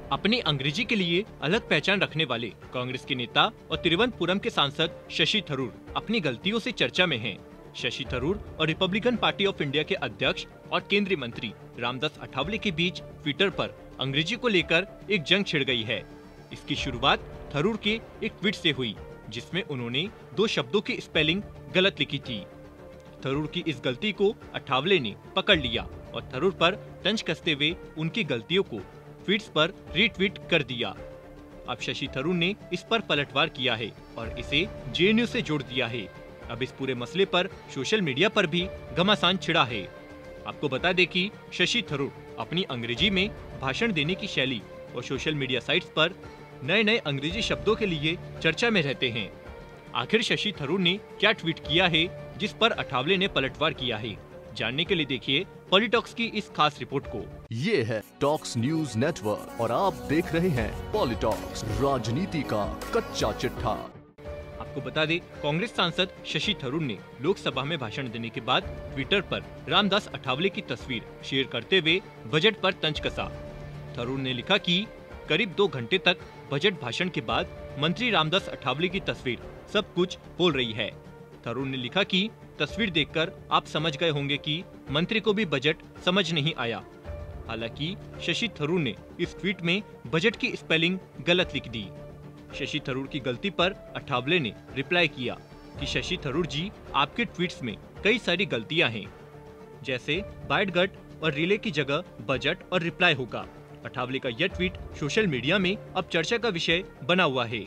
अपनी अंग्रेजी के लिए अलग पहचान रखने वाले कांग्रेस के नेता और तिरुवनंतपुरम के सांसद शशि थरूर अपनी गलतियों से चर्चा में हैं। शशि थरूर और रिपब्लिकन पार्टी ऑफ इंडिया के अध्यक्ष और केंद्रीय मंत्री रामदास अठावले के बीच ट्विटर पर अंग्रेजी को लेकर एक जंग छिड़ गई है। इसकी शुरुआत थरूर के एक ट्वीट से हुई, जिसमें उन्होंने 2 शब्दों की स्पेलिंग गलत लिखी थी। थरूर की इस गलती को अठावले ने पकड़ लिया और थरूर पर तंज कसते हुए उनकी गलतियों को ट्वीट्स पर रीट्वीट कर दिया। अब शशि थरूर ने इस पर पलटवार किया है और इसे जेएनयू से जोड़ दिया है। अब इस पूरे मसले पर सोशल मीडिया पर भी घमासान छिड़ा है। आपको बता दें कि शशि थरूर अपनी अंग्रेजी में भाषण देने की शैली और सोशल मीडिया साइट्स पर नए अंग्रेजी शब्दों के लिए चर्चा में रहते हैं। आखिर शशि थरूर ने क्या ट्वीट किया है जिस पर अठावले ने पलटवार किया है? जानने के लिए देखिए पॉलिटॉक्स की इस खास रिपोर्ट को। ये है टॉक्स न्यूज नेटवर्क और आप देख रहे हैं पॉलिटॉक्स, राजनीति का कच्चा चिट्ठा। आपको बता दें, कांग्रेस सांसद शशि थरूर ने लोकसभा में भाषण देने के बाद ट्विटर पर रामदास अठावले की तस्वीर शेयर करते हुए बजट पर तंज कसा। थरूर ने लिखा कि करीब 2 घंटे तक बजट भाषण के बाद मंत्री रामदास अठावले की तस्वीर सब कुछ बोल रही है। थरूर ने लिखा कि तस्वीर देखकर आप समझ गए होंगे कि मंत्री को भी बजट समझ नहीं आया। हालांकि शशि थरूर ने इस ट्वीट में बजट की स्पेलिंग गलत लिख दी। शशि थरूर की गलती पर अठावले ने रिप्लाई किया कि शशि थरूर जी, आपके ट्वीट्स में कई सारी गलतियां हैं, जैसे बाइटगट और रिले की जगह बजट और रिप्लाई होगा। अठावले का यह ट्वीट सोशल मीडिया में अब चर्चा का विषय बना हुआ है।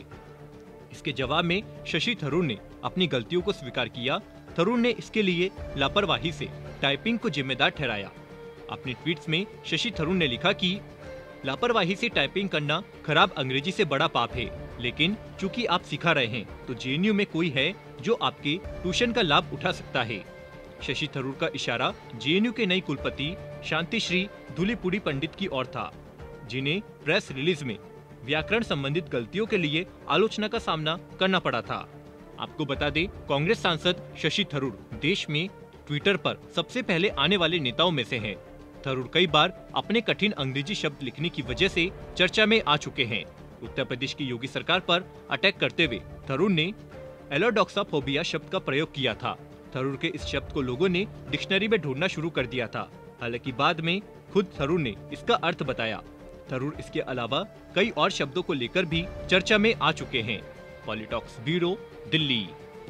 इसके जवाब में शशि थरूर ने अपनी गलतियों को स्वीकार किया। थरूर ने इसके लिए लापरवाही से टाइपिंग को जिम्मेदार ठहराया। अपने ट्वीट्स में शशि थरूर ने लिखा कि लापरवाही से टाइपिंग करना खराब अंग्रेजी से बड़ा पाप है, लेकिन चूंकि आप सिखा रहे हैं तो जेएनयू में कोई है जो आपके ट्यूशन का लाभ उठा सकता है। शशि थरूर का इशारा जेएनयू के नई कुलपति शांतिश्री धूलीपुड़ी पंडित की ओर था, जिन्हें प्रेस रिलीज में व्याकरण संबंधित गलतियों के लिए आलोचना का सामना करना पड़ा था। आपको बता दें, कांग्रेस सांसद शशि थरूर देश में ट्विटर पर सबसे पहले आने वाले नेताओं में से हैं। थरूर कई बार अपने कठिन अंग्रेजी शब्द लिखने की वजह से चर्चा में आ चुके हैं। उत्तर प्रदेश की योगी सरकार पर अटैक करते हुए थरूर ने एलोडॉक्साफोबिया शब्द का प्रयोग किया था। थरूर के इस शब्द को लोगों ने डिक्शनरी में ढूंढना शुरू कर दिया था। हालांकि बाद में खुद थरूर ने इसका अर्थ बताया। थरूर इसके अलावा कई और शब्दों को लेकर भी चर्चा में आ चुके हैं। Politalks bureau, Delhi.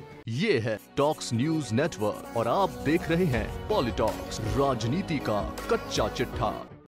ये है टॉक्स न्यूज नेटवर्क और आप देख रहे हैं पॉलिटॉक्स, राजनीति का कच्चा चिट्ठा।